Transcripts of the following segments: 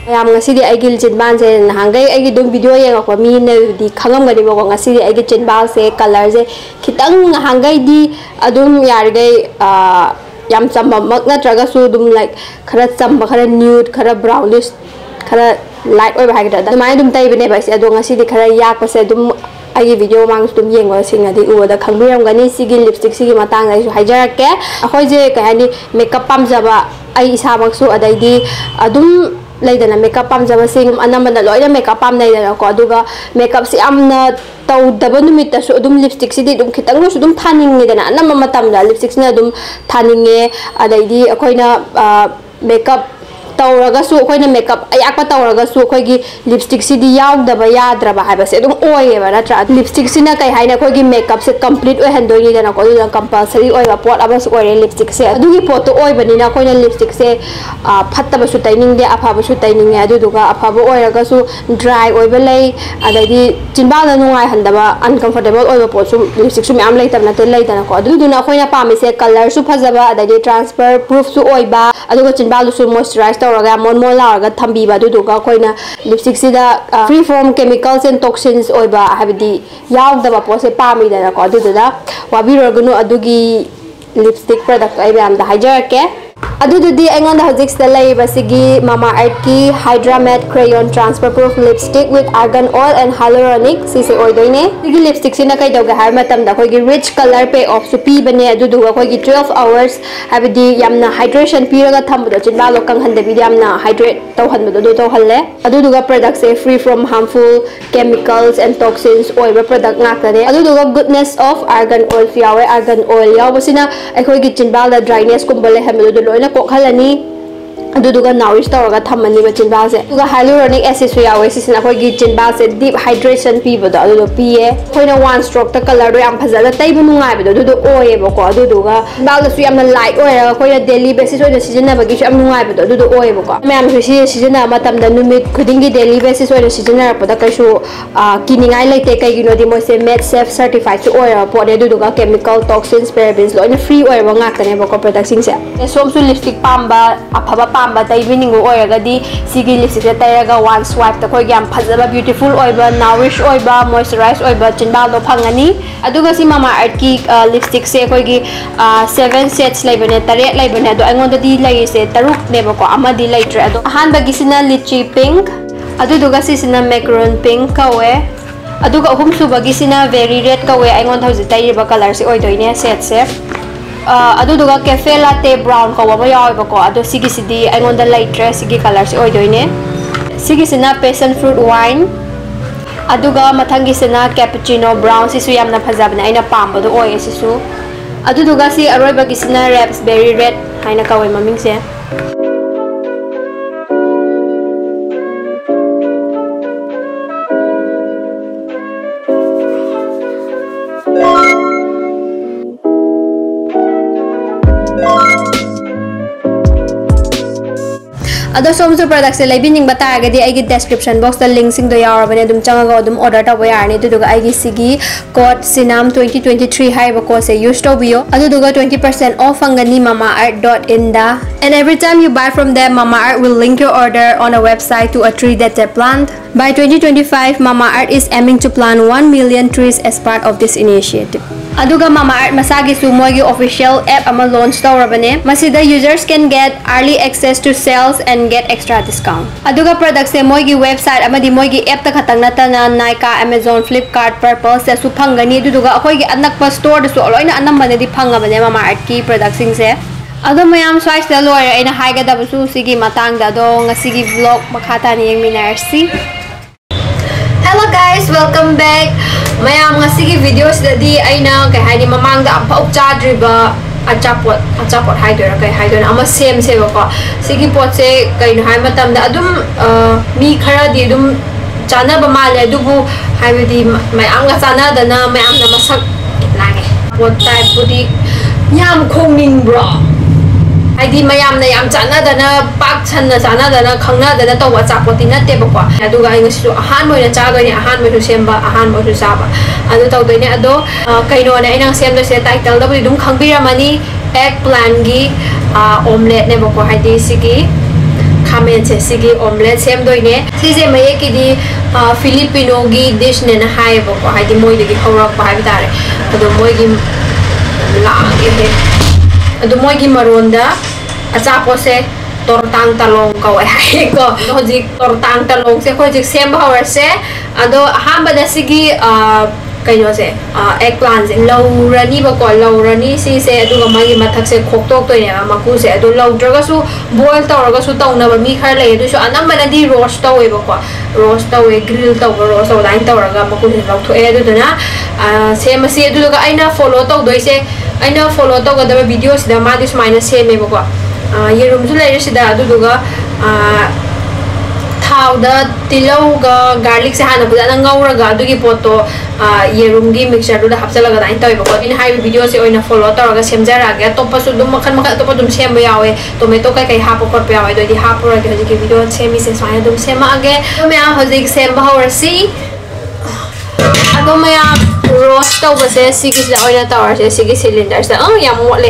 ꯌꯥꯝ ꯉꯁꯤꯗꯤ ꯑꯩꯒꯤ ꯆꯤꯟꯕꯥꯟꯁꯦ ꯅꯍꯥꯟꯒꯩ ꯑꯩꯒꯤ ꯑꯗꯨꯝ ꯚꯤꯗꯤꯑꯣ ꯌꯦꯡꯉꯛꯄ ꯃꯤꯅꯗꯤ ꯈꯪꯉꯝꯒꯅꯤꯕꯀꯣ ꯉꯁꯤꯗꯤ ꯑꯩꯒꯤ ꯆꯤꯟꯕꯥꯟꯁꯦ ꯀꯂꯔꯁꯦ ꯈꯤꯇꯪ ꯅꯍꯥꯟꯒꯩꯗꯤ ꯑꯗꯨꯝ ꯌꯥꯔꯤꯈꯩ ꯌꯥꯝ ꯆꯝꯕꯃꯛ ꯅꯠꯇ꯭ꯔꯒꯁꯨ ꯑꯗꯨꯝ ꯂꯥꯏꯛ ꯈꯔ ꯆꯝꯕ ꯈꯔ ꯅ꯭ꯌꯨꯠ ꯈꯔ ꯕ꯭ꯔꯥꯎनिꯁ ꯈꯔ ꯂꯥꯏꯠ ꯑꯣꯏꯕ ꯍꯥꯏꯒꯗ꯭ꯔꯥ ꯑꯗꯨꯃꯥꯏꯅ ꯑꯗꯨꯝ ꯇꯩꯕꯅꯦꯕ ꯑꯩꯁꯦ ꯑꯗꯣ ꯉꯁꯤꯗꯤ ꯈꯔ ꯌꯥꯛꯄꯁꯦ ꯑꯗꯨꯝ ꯑꯩꯒꯤ ꯚꯤꯗꯤꯑꯣ ꯃꯃꯥꯡꯗꯁꯨ ꯑꯗꯨꯝ ꯌꯦꯡꯕꯁꯤꯡꯅꯗꯤ ꯎꯕꯗ ꯈꯪꯕꯤꯔꯝꯒꯅꯤ ꯁꯤꯒꯤ ꯂꯤꯞꯁꯇꯤꯛꯁꯤꯒꯤ ꯃꯇꯥꯡꯗ ꯑꯩꯁꯨ ꯍꯥꯏꯖꯔꯛꯀꯦ ꯑꯩꯈꯣꯏꯁꯦ ꯀꯩ ꯍꯥꯏꯅꯤ ꯃꯦꯀꯞ ꯄꯥꯝꯖꯕ ꯑꯩ ꯏꯁꯥꯃꯛꯁꯨ ꯑꯗꯩꯗꯤ ꯑꯗꯨꯝ ꯂꯩꯗꯅ ꯃꯦꯀꯞ ꯄꯥꯝꯖꯕꯁꯤꯡ ꯑꯅꯝꯕꯅ ꯂꯣꯏꯅ ꯃꯦꯀꯞ ꯄꯥꯝꯅꯩꯗꯅꯀꯣ ꯑꯗꯨꯒ ꯃꯦꯀꯞꯁꯦ ꯌꯥꯝꯅ ꯇꯧꯗꯕ ꯅꯨꯃꯤꯠꯇꯁꯨ ꯑꯗꯨꯝ ꯂꯤꯞꯁꯇꯤꯛꯁꯤꯗꯤ ꯑꯗꯨꯝ ꯈꯤꯇꯪꯁꯨ ꯑꯗꯨꯝ ꯊꯥꯅꯤꯡꯉꯤꯗꯅ ꯑꯅꯝꯕ ꯃꯇꯝꯗ ꯂꯤꯞꯁꯇꯤꯛꯁꯤꯅ ꯑꯗꯨꯝ ꯊꯥꯅꯤꯡꯉꯦ ꯑꯗꯩꯗꯤ ꯑꯩꯈꯣꯏꯅ ꯃꯦꯀꯞ ꯇꯧꯔꯒꯁꯨ ꯑꯩꯈꯣꯏꯅ ꯃꯦꯀꯞ ꯑꯌꯥꯛꯄ ꯇꯧꯔꯒꯁꯨ ꯑꯩꯈꯣꯏꯒꯤ ꯂꯤꯞꯁꯇꯤꯛꯁꯤꯗꯤ ꯌꯥꯎꯗꯕ ꯌꯥꯗ꯭ꯔꯕ ꯍꯥꯏꯕꯁꯦ ꯑꯗꯨꯝ ꯑꯣꯏꯌꯦꯕ ꯅꯠꯇ꯭ꯔꯥ ꯂꯤꯞꯁꯇꯤꯛꯁꯤꯅ ꯀꯩ ꯍꯥꯏꯅꯤ ꯑꯩꯈꯣꯏꯒꯤ ꯃꯦꯀꯞꯁꯦ ꯀꯝꯄ꯭ꯂꯤꯠ ꯑꯣꯏꯍꯟꯗꯣꯏꯅꯤꯗꯅꯀꯣ ꯑꯗꯨꯅ ꯀꯝꯄꯜꯁꯔꯤ ꯑꯣꯏꯕ ꯄꯣꯠ ꯑꯃꯁꯨ ꯑꯣꯏꯔꯦ ꯂꯤꯞꯁꯇꯤꯛꯁꯦ ꯑꯗꯨꯒꯤ ꯄꯣꯠꯇꯣ ꯑꯣꯏꯕꯅꯤꯅ ꯑꯩꯈꯣꯏꯅ ꯂꯤꯞꯁꯇꯤꯛꯁꯦ ꯐꯠꯇꯕꯁꯨ ꯇꯩꯅꯤꯡꯗꯦ ꯑꯐꯕꯁꯨ ꯇꯩꯅꯤꯡꯉꯦ ꯑꯗꯨꯗꯨꯒ ꯑꯐꯕ ꯑꯣꯏꯔꯒꯁꯨ ꯗ꯭ꯔꯥꯏ ꯑꯣꯏꯕ ꯂꯩ ꯑꯗꯩꯗꯤ ꯆꯤꯟꯕꯥꯜꯗ ꯅꯨꯡꯉꯥꯏꯍꯟꯗꯕ ꯑꯟꯀꯝꯐꯣꯔꯇꯦꯕꯜ ꯑꯣꯏꯕ ꯄꯣꯠꯁꯨ ꯂꯤꯞꯁꯇꯤꯛꯁꯨ ꯃꯌꯥꯝ ꯂꯩꯇꯕ ꯅꯠꯇꯦ ꯂꯩꯗꯅꯀோ ꯑꯗꯨꯗꯨꯅ ꯑꯩꯈꯣꯏꯅ ꯄꯥꯝꯃꯤꯁꯦ ꯀꯂꯔꯁꯨ ꯐꯖꯕ ꯑꯗꯩꯗꯤ ꯇ꯭ꯔꯥꯟꯁꯐꯔ ꯄ꯭ꯔꯨꯐꯁꯨ ꯑꯣꯏꯕ ꯑꯗꯨꯒ ꯆꯤꯟꯕꯥꯜꯗꯨꯁꯨ ꯃꯣꯏꯁꯆꯔꯥꯏꯁ ꯇꯧꯔꯒ ꯃꯣꯟ ꯃꯣꯟ ꯂꯥꯎꯔꯒ ꯊꯝꯕꯤꯕ ꯑꯗꯨꯗꯨꯒ ꯑꯩꯈꯣꯏꯅ ꯂꯤꯞꯁꯇꯤꯛꯁꯤꯗ free from chemicals and toxins ꯑꯣꯏꯕ ꯍꯥꯏꯕꯗꯤ ꯌꯥꯎꯗꯕ ꯄꯣꯠꯁꯦ ꯄꯥꯝꯃꯤꯗꯅꯀꯣ ꯑꯗꯨꯗꯨꯅ ꯋꯥꯕꯤꯔꯨꯔꯒꯅꯨ ꯑꯗꯨꯒꯤ ꯂꯤꯞꯁꯇꯤꯛ ꯄ꯭ꯔꯗꯛꯇꯣ ꯑꯩ ꯃꯌꯥꯝꯗ ꯍꯥꯏꯖꯔꯛꯀꯦ ꯑꯗꯨꯗꯨꯗꯤ ꯑꯩꯉꯣꯟꯗ ꯍꯧꯖꯤꯛꯁꯤꯗ ꯂꯩꯔꯤꯕꯁꯤꯒꯤ ꯃꯥꯃꯥ ꯑꯥꯔꯠꯀꯤ hydra matte crayon transfer proof lipstick with argan oil and hyaluronic ꯁꯤꯁꯦ ꯑꯣꯏꯗꯣꯏꯅꯦ ꯁꯤꯒꯤ ꯂꯤꯞꯁꯇꯤꯛꯁꯤꯅ ꯀꯩꯗꯧꯒꯦ ꯍꯥꯏꯕ ꯃꯇꯝꯗ ꯑꯩꯈꯣꯏꯒꯤ ꯔꯤꯆ ꯀꯂꯔ ꯄꯦ ꯑꯣꯐꯁꯨ ꯄꯤꯕꯅꯦ ꯑꯗꯨꯗꯨꯒ ꯑꯩꯈꯣꯏꯒꯤ 12 ꯑꯋꯔꯁ ꯍꯥꯏꯕꯗꯤ ꯌꯥꯝꯅ ꯍꯥꯏꯗ꯭ꯔꯦꯁꯟ ꯄꯤꯔꯒ ꯊꯝꯕꯗꯣ ꯆꯤꯟꯕꯥꯜꯗꯣ ꯀꯪꯍꯟꯗꯕꯤꯗ ꯌꯥꯝꯅ ꯍꯥꯏꯗ꯭ꯔꯦꯠ ꯇꯧꯍꯟꯕꯗꯣ ꯑꯗꯨ ꯇꯧꯍꯜꯂꯦ ꯑꯗꯨꯗꯨꯒ ꯄ꯭ꯔꯗꯛꯁꯦ free from harmful chemicals and toxins ꯑꯣꯏꯕ ꯄ꯭ꯔꯗꯛ ꯉꯥꯛꯇꯅꯦ ꯑꯗꯨꯗꯨꯒ ꯒꯨꯗꯅꯦꯁ ꯑꯣꯐ ꯑꯥꯔꯒꯟ ꯑꯣꯏꯜꯁꯨ ꯌꯥꯎꯋꯦ ꯑꯥꯔꯒꯟ ꯑꯣꯏꯜ ꯌꯥꯎꯕꯁꯤना ꯑꯩꯈꯣꯏꯒꯤ ꯆꯤꯟꯕꯥꯜꯗ ꯗ꯭राꯏꯅꯦꯁꯀꯨꯝꯕ ꯂꯩꯍꯟꯕꯗꯨ ꯂꯣꯏꯅ ꯀꯣꯛꯍꯜꯂꯅꯤ ꯑꯗꯨꯗꯨꯒ ꯅꯥꯎꯔꯤꯁ ꯇꯧꯔꯒ ꯊꯝꯃꯅꯤꯕ ꯆꯤꯟꯕꯥꯜꯁꯦ ꯑꯗꯨꯒ ꯍꯥꯏꯂꯨꯔꯣꯅꯤꯛ ꯑꯦꯁꯤഡꯁꯨ ꯌꯥꯎꯋꯦ ꯁꯤꯁꯤꯅ ꯑꯩꯈꯣꯏꯒꯤ ꯆꯤꯟꯕꯥꯜꯁꯦ ꯗꯤꯞ ꯍꯥꯏꯗ꯭ꯔꯦꯁꯟ ꯄꯤꯕꯗꯣ ꯑꯗꯨꯗꯣ ꯄꯤꯌꯦ ꯑꯩꯈꯣꯏꯅ ꯋꯥꯟ ꯁ꯭ꯇ꯭ꯔꯣꯛꯇ ꯀꯂꯔꯗꯣ ꯌꯥꯝ ꯐꯖꯅ ꯇꯩꯕ ꯅꯨꯡꯉꯥꯏꯕꯗꯣ ꯑꯗꯨꯗꯣ ꯑꯣꯏꯌꯦꯕꯀꯣ ꯑꯗꯨꯗꯨꯒ ꯆꯤꯟꯕꯥꯜꯗꯁꯨ ꯌꯥꯝꯅ ꯂꯥꯏꯠ ꯑꯣꯏꯔꯒ ꯑꯩꯈꯣꯏꯅ ꯗꯦꯂꯤ ꯕꯦꯁꯤꯁ ꯑꯣꯏꯅ ꯁꯤꯖꯤꯟꯅꯕꯒꯤꯁꯨ ꯌꯥꯝ ꯅꯨꯡꯉꯥꯏꯕꯗꯣ ꯑꯗꯨꯗꯣ ꯑꯣꯏꯌꯦꯕꯀꯣ ꯃꯌꯥꯝꯁꯨ ꯁꯤꯖꯤꯟꯅꯕ ꯃꯇꯝꯗ ꯅꯨꯃꯤꯠ ꯈꯨꯗꯤꯡꯒꯤ ꯗꯦꯂꯤ ꯕꯦꯁꯤꯁ ꯑꯣꯏꯅ ꯁꯤꯖꯤꯟꯅꯔꯛꯄꯗ ꯀꯩꯁꯨ ꯀꯤꯅꯤꯡꯉꯥꯏ ꯂꯩꯇꯦ ꯀꯩꯒꯤꯅꯣꯗꯤ ꯃꯣꯏꯁꯦ ꯃꯦꯠ ꯁꯦꯐ ꯁꯔꯇꯤꯐꯥꯏꯗꯁꯨ ꯑꯣꯏꯔꯕ ꯄꯣꯠꯅꯦ ꯑꯗꯨꯗꯨꯒ ꯀꯦꯃꯤꯀꯦꯜ ꯇꯣꯛꯁꯤꯟꯁ ꯄꯦꯔꯥꯕꯤꯟꯁ ꯂꯣꯏꯅ ꯐ꯭ꯔꯤ ꯑꯣꯏꯔꯕ ꯉꯥꯛꯇꯅꯦꯕꯀꯣ ꯄ꯭ꯔꯗꯛꯁꯤꯡꯁꯦ ꯁꯣꯝꯁꯨ ꯂꯤꯞꯁꯇꯤꯛ ꯄꯥꯝꯕ ꯑꯐꯕ ꯄꯥꯝꯕ ꯇꯩꯕꯤꯅꯤꯡꯕ ꯑꯣꯏꯔꯒꯗꯤ ꯁꯤꯒꯤ ꯂꯤꯞꯁꯇꯤꯛꯁꯦ ꯇꯩꯔꯒ ꯋꯥꯟ ꯁ꯭ꯋꯥꯏꯞꯇ ꯑꯩꯈꯣꯏꯒꯤ ꯌꯥꯝ ꯐꯖꯕ ꯕ꯭ꯌꯨꯇꯤꯐꯨꯜ ꯑꯣꯏꯕ ꯅꯥꯎꯔꯤꯁ ꯑꯣꯏꯕ ꯃꯣꯏꯁꯆꯔꯥꯏꯁ ꯑꯣꯏꯕ ꯆꯤꯟꯕꯥꯜꯗꯣ ꯐꯪꯒꯅꯤ ꯑꯗꯨꯒ ꯁꯤ ꯃꯥꯃꯥ ꯑꯥꯔꯠꯀꯤ ꯂꯤꯞꯁꯇꯤꯛꯁꯦ ꯑꯩꯈꯣꯏꯒꯤ 7 ꯁꯦꯠꯁ ꯂꯩꯕꯅꯦ 8 ꯂꯩꯕꯅꯦ ꯑꯗꯣ ꯑꯩꯉꯣꯟꯗꯗꯤ ꯂꯩꯔꯤꯁꯦ 3ꯅꯦꯕꯀꯣ ꯑꯃꯗꯤ ꯂꯩꯇ꯭ꯔꯦ ꯑꯗꯣ ꯑꯍꯥꯟꯕꯒꯤꯁꯤꯅ ꯂꯤꯆꯤ ꯄꯤꯡꯛ ꯑꯗꯨꯗꯨꯒ ꯁꯤꯁꯤꯅ ꯃꯦꯀꯔꯣꯟ ꯄꯤꯡꯛ ꯀꯧꯋꯦ ꯑꯗꯨꯒ ꯑꯍꯨꯝꯁꯨꯕꯒꯤꯁꯤꯅ ꯕꯦꯔꯤ ꯔꯦꯗ ꯀꯧꯋꯦ ꯑꯩꯉꯣꯟꯗ ꯍꯧꯖꯤꯛ ꯇꯩꯔꯤꯕ ꯀꯂꯔꯁꯦ ꯑꯣꯏꯗꯣꯏꯅꯦ ꯁꯦꯠꯁꯦ ꯑꯗꯨꯗꯨꯒ ꯀꯦꯐꯦ ꯂꯥꯇꯦ ꯕ꯭ꯔꯥꯎꯟ ꯀꯧꯕ ꯑꯃ ꯌꯥꯎꯋꯦꯕꯀꯣ ꯑꯗꯣ ꯁꯤꯒꯤꯁꯤꯗꯤ ꯑꯩꯉꯣꯟꯗ ꯂꯩꯇ꯭ꯔꯦ ꯁꯤꯒꯤ ꯀꯂꯔꯁꯦ ꯑꯣꯏꯗꯣꯏꯅꯦ ꯁꯤꯒꯤꯁꯤꯅ ꯄꯦꯁꯟ ꯐ꯭ꯔꯨꯠ ꯋꯥꯏꯟ ꯑꯗꯨꯒ ꯃꯊꯪꯒꯤꯁꯤꯅ ꯀꯦꯄꯨꯆꯤꯅꯣ ꯕ꯭ꯔꯥꯎꯟ ꯁꯤꯁꯨ ꯌꯥꯝꯅ ꯐꯖꯕꯅꯦ ꯑꯩꯅ ꯄꯥꯝꯕꯗꯣ ꯑꯣꯏꯌꯦ ꯁꯤꯁꯨ ꯑꯗꯨꯗꯨꯒ ꯁꯤ ꯑꯔꯣꯏꯕꯒꯤꯁꯤꯅ ꯔꯦꯞꯁꯕꯦꯔꯤ ꯔꯦꯗ ꯍꯥꯏꯅ ꯀꯧꯋꯦ ꯃꯃꯤꯡꯁꯦ अदो सोमसु प्रोडक्ट से लेबिनिंग बतारगदी आइगी डिस्क्रिप्शन बॉक्स दा लिंक सिंग दो यावरबने अदुम चंगा अदुम ऑर्डर तबो यारनी दुदुगा आइगी सिगी कोड सिनाम 2023 हाइबा कोड से यूज तोबियो अदुदुगा 20% ऑफ फंगनी mamaearth.in दा and every time you buy from them Mamaearth will link your order on a website to a tree that they plant. By 2025 Mamaearth is aiming to plant 1 million trees as part of this initiative. अदुगा Mamaearth masagi मोगी official app ama launch tawrabane masida users can get early access to sales and get extra discount. अदुगा product से मोगी website amadi मोगी app ta khatang natana Nykaa, Amazon, Flipkart, Purple se su phangani अदुगा अखोई gi anakpa store da su loina anambane di phangabane Mamaearth ki product sing se अदो मयाम स्वाइस दा लोयर अइना हाइगदबसु सिगी matang da do ngasigi vlog makhata ni yengminarsi. Hello guys, welcome back. Mayam ngasigi video sidadi aina kai haini mamang da ampa upchadriba achapot haidora kai haidona ama same se bako sigi pot se kai no hai matam da adum mi khara di adum chana ba male adubu haibadi mayam ga chana dana mayam na masak nange pot type budi yam khongning bro आइदी मयाम ने याम चाना दना पाक छन चाना दना खंगना दना तो अचापोती नते बको अदुगा इंगसु अहान मोइना चादोनि अहान मोइसु सेमबा अहान मोइसु चाबा अदु तौदोनि अदो कइनो ने आइना सेमदो से टाइटल दबु दुम खंबिरामनी एग प्लांट गी ऑमलेट ने बको हाइदी सिगी खामेन से सिगी ऑमलेट सेम दोइने सिजे मये किदी फिलिपिनो गी डिश ने ना हाय बो हाइदि मोइ दगी हौरक बाय बितारे अदो मोइ गी लागे हे अदो मोइ गी मरोंदा अचापो से tortang talong kau hai ko hojik tortang talong se hojik sem hawar se ado hamba da sigi kaino se eggplant se laurani ba ko laurani si se adu ga magi mathak se khoktok to ne maku se adu laudraga su boil tawraga su tawna ba mi khar le adu su anam bana di roast tawe ba ko roast tawe grill taw roast taw line tawraga maku se lau tho e adu na sem si adu ga aina follow taw doi se aina follow taw ga da video se da ma dis minus se me ba ko ये room जो लेरे सिदा अदुदुगा थाउदा तिलौगा garlic से हाना फजना ngौरगा अदुगी पोतो ये room गी mixture दुदा हपचलगा दाइन तय बको इन high video से ओइना फॉलो तौरगा सेमजरागे तोपसु दुम मखन मखन तोप दुम सेम यावे टोमेटो काय काय हापो कोट यावे दोदि हापोरगे हजि के वीडियो सेमी से साइन दुम सेमागे तो मैं हजि सेम bahawrasi अदो मैं रोस्ट तौबसे सिगी से ओइना तौरसे सिगी सिलिंडर से याम मोले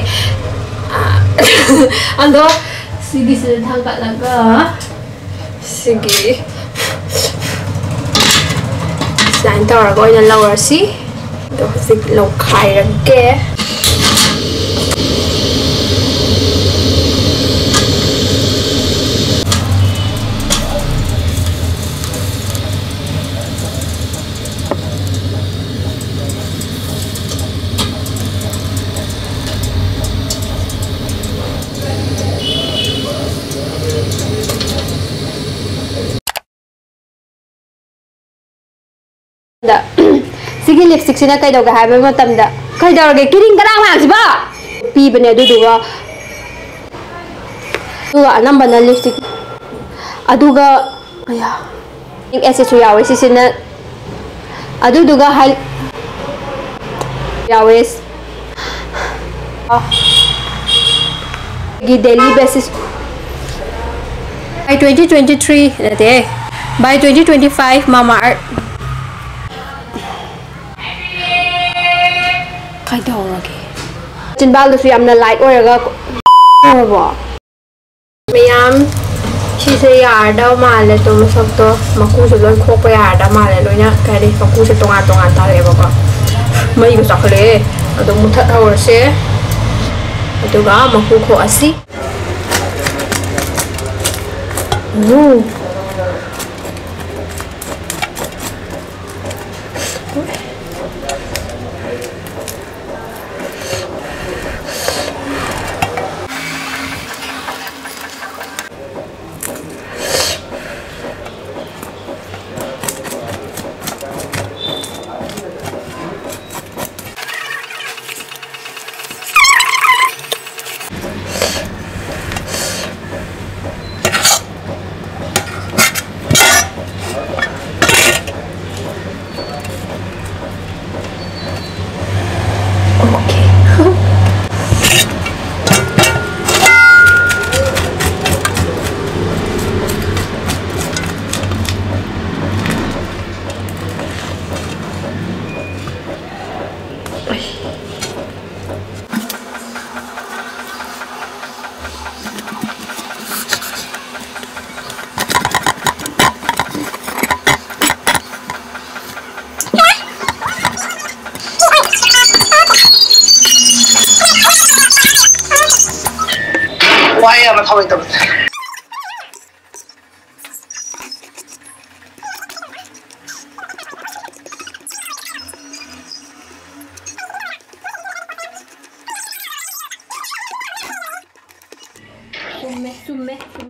ando sigi se thangkat laga sigi sain tar go ina lower si do sik lo khai rage da sigi lipstick sina kai doga haber matam da kai dorge kiring karang ma siba pi bane du duga anam bana lipstick aduga aya ink accessory yawe sisina adu duga hal yawe gi daily basis by 2023 nate by 2025 mama art kai dorage jinbal du yamna light oraga bo mayam chi se yar daw male to masok to maku se loi khok pa yar da male loina kai de maku se tonga tonga ta le ba mai go sakle ado muthat hawar se aduga maku kho asi Why am I coming to summe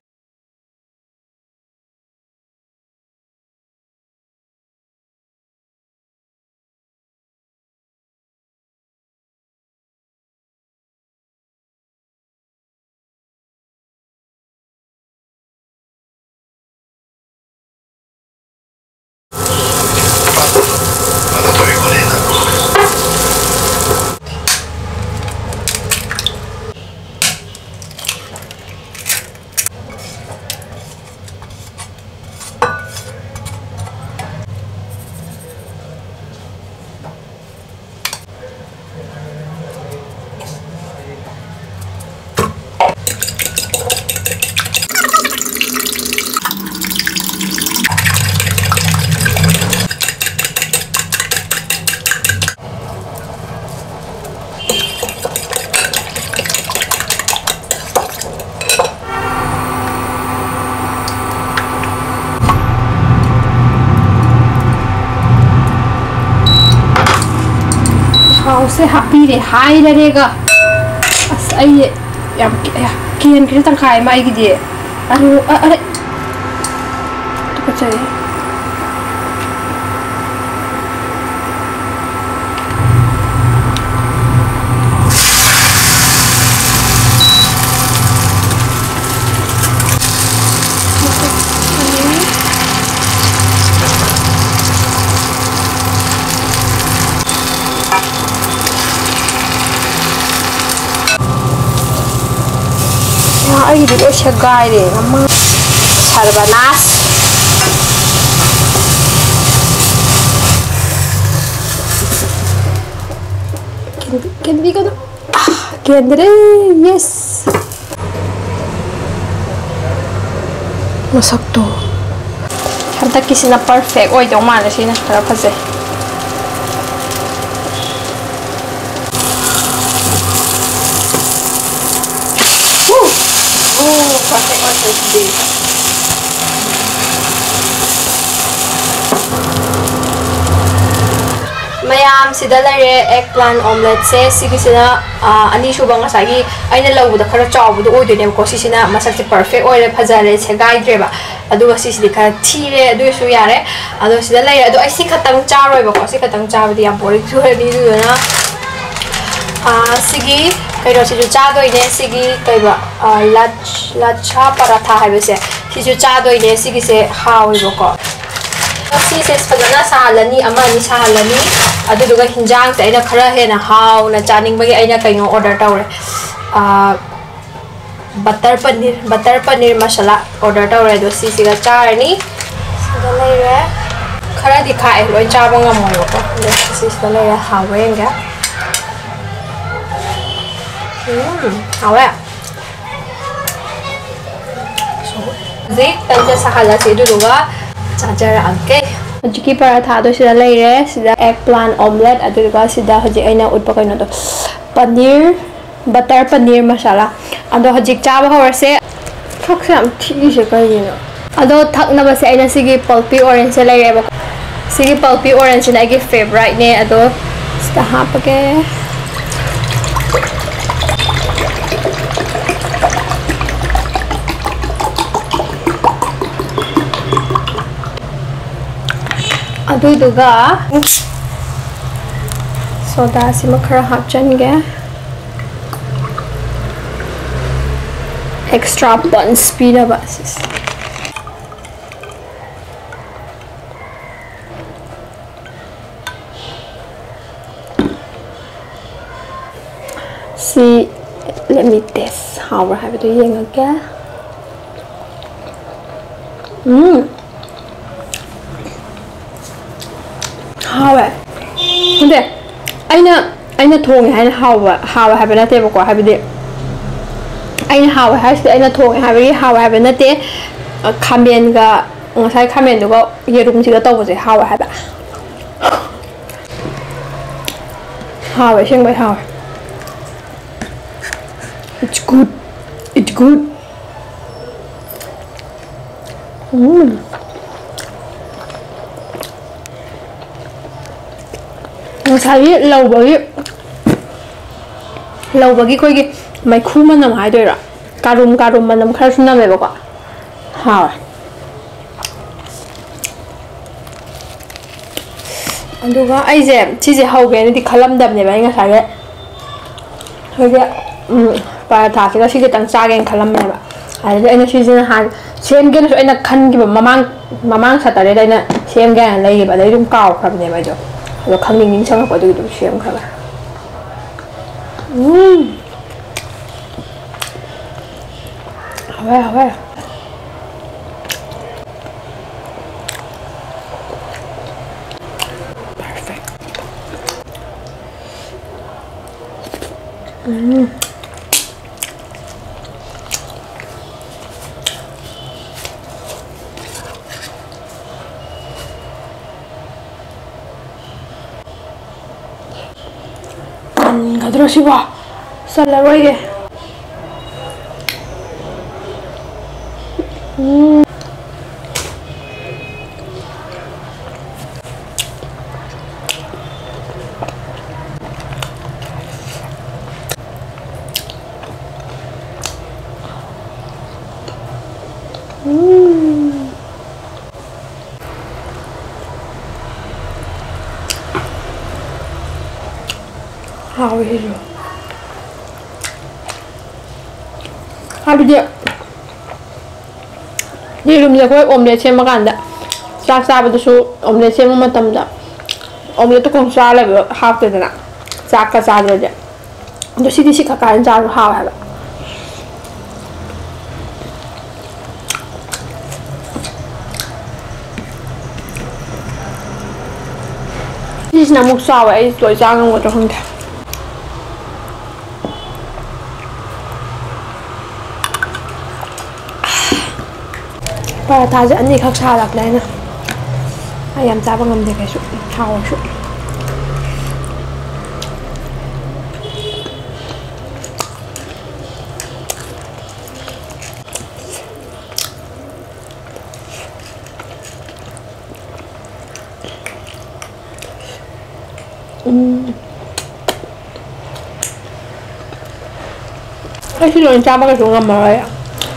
थावसे हापीरे हाइरेगा अस आई याम केन के तंखाय माई गिदे अरे अरे तो कचरे आई दिलो शगाय रे अम्मा सर्वनाश can we go kendre yes masak to hanta kisina perfect oi dong mala sina khara phase perfect oi today mayam sida lare eggplant omelette se sigisina ani shuba ngasagi aina lawuda khara chawbudu oidone ko sisina masak perfect oire phajare se gaidre ba adu sisidi khara thire adu su yare adu sida lare adu ai sikhatang charoi ba ko sikhatang chabdi yam boring surani duna sigi kairo si ju chadoine sigi kaiba lacha paratha haibese si ju chadoine sigi se hawi ba ko si se fajana sahalani amani sahalani aduduga hinjang ta ina khara hena haw na chaning bagi aina kaino order tawre butter paneer masala order tawre do si siga charni sida leire khara dikhai loi chaba ngamoi ko si sida leire hawenga hawa so zik tanja sahala se duduga charger अंके हजिकी पराठा दो सिदा लेरे सिदा eggplant omelette अदुगा सिदा हजि आइना उटप कइनो दो paneer butter paneer masala अदो हजिक चाबा हवरसे थक्से हम ठीसे कइनो अदो थकना बसे आइना सिगी पल्पी ऑरेंज से लेरे बो सिगी पल्पी ऑरेंज ने आगे फेवरेट ने अदो सिदा हापके अदुदुगा सोडा सिमा खरा हापचनगे एक्स्ट्रा बंस पीनबा see let me test how we have to yenga hawa 근데 아이나 통에 하는 하와 하베나 때고 하베데 아이나 하와 할때 아이나 통에 하베 하와 하베나 때 카멘가 ꯉꯁꯥꯏ 카멘두가 예rum지가 떠보지 하와 하바 하와 생각 하와 it's good ngасai lawbagi koi gi mai khu manam hai doira karum manam khar sunna me ba ko ha anduga ai je chi je hau ge ni khalam dam ne ba ngasai ge hoge paratha se ga si ge tang cha ge khalam ne ba ai je aina si je han sem ge so aina khan gi ba mamang satare da aina sem ge lai ba dai dum kaw khab ne ba jo lo khangning ning sang ko du shem khaba hawa perfect terus iba salah roye hawi hizo. Habis di room dia kau omelette sih makan dah. Saat itu su omelette sih mama tam dah. Omelette tu kau salah be half tu dah. Saat aja. Untuk sini sih kakak jalan hawa. Ini namuk sawa itu tuh jangan gua terhenti. Pada taja ini kak salah lagi na. Ayam cabang ngambil kayak su, hawa su. Kasi lo yung cabang kaso nga maraya.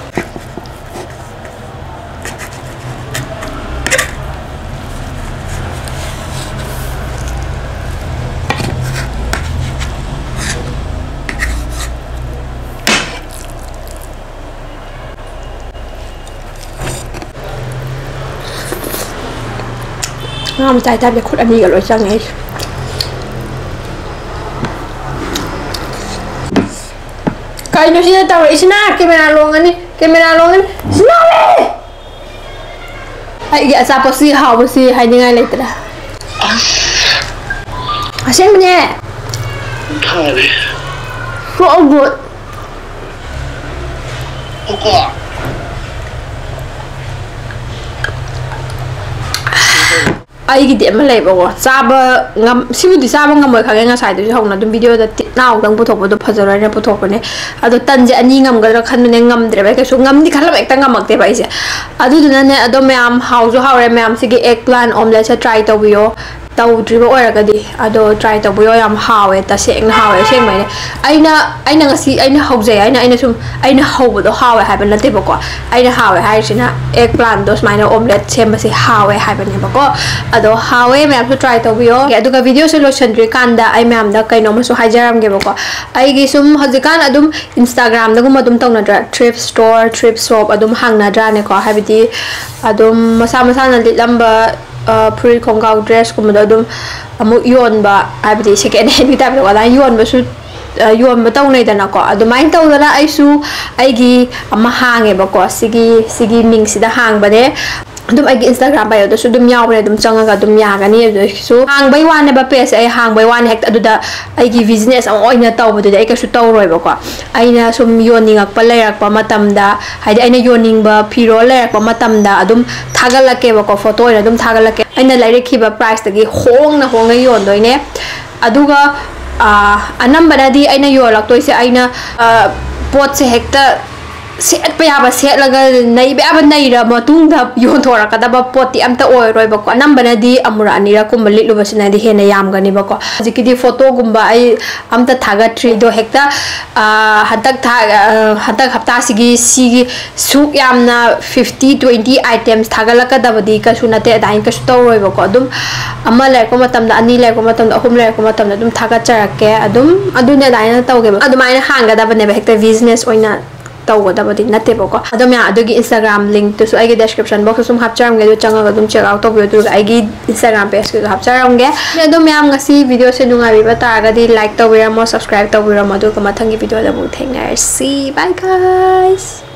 Nga mo tayo tabi kut ani galo isang eh. Kain nyo sila tawa, isina, kamera longan ni, isina le! Ay, asa po si hawa si hay nga later. Asyang niya. Kari. So good. Oka. Ai gidi ama lay bago saba ngam sibudi saba ngam moy khage nga sai du hong na dum video da naw dang puthok bodo phajara na puthok ne ado tanje ani ngam ga khan ne ngam dre ba ke so ngam di khala ekta ngam akte ba ise adu duna ne ado meam how jo hawre meam sigi eggplant omelette try to biyo tau driba ora ga di ado try to biyo yam hawe ta seng hawe seng mai ne aina ngasi aina hauze aina sum aina hawbo do hawe ha ban late ba ko aina hawe ha sina eggplant dos mai na omelette sem ba si hawe ha ban ne ba ko ado hawe meam to try to biyo adu ga video se lo chandri kanda ai meam da kai no ma so hajaram ge ba ko ai gi sum hajikan adum instagram da gum adum tawna dra thrift store thrift shop adum hangna dra ne ko habiti adum masa na lamba puri kongkau dress kumada adum amu yon ba habiti second hand kita ba wala yon ba su yon ba taw nei dana ko adumai taw dana ai su ai gi ama hange ba ko sigi ming sida hang ba de adum ai instagram bio da su dum yaw ne dum changa ga dum ya ga ni su hang bai wan ne ba page ai hang bai wan hek adu da ai gi business am oina taw ba de ai ka su taw roi ba ko aina sum yoning ak pa lairak pa matam da haidi aina yoning ba phiro lairak pa matam da adum thagalake ba ko photo ina dum thagalake aina laire ki ba price ta gi hong na yon doi ne aduga anambana di aina yo lak toi se aina pot se hekta set pa yaba set laga nei ba ba nei ra matung da yon thora ka da ba poti amta oi roi ba ko nambana di amura ani ra kum lit lu ba sina di hena yam gani ba ko jiki di photo gumba ai amta thaga tree do hekta hatak hafta sigi suk yamna 50-20 items thaga laka da badi ka sunate dain ka sto roi ba ko adum amma le ko matam da ani le ko matam da ahum le ko matam da dum thaga charake adum adune dain ta ge ba adum ai hanga da ba ne ba hekta business oina tau da badi nate ba ko adum ya adugi instagram link to so ai description box sum hapcharam ge do changa ga dum check out to video ai gi instagram page ge hapcharam ge adum ya ngasi video se nunga bi bata ga di like to bira mo subscribe to bira mo do ko mathangi video da bu thengai see bye guys.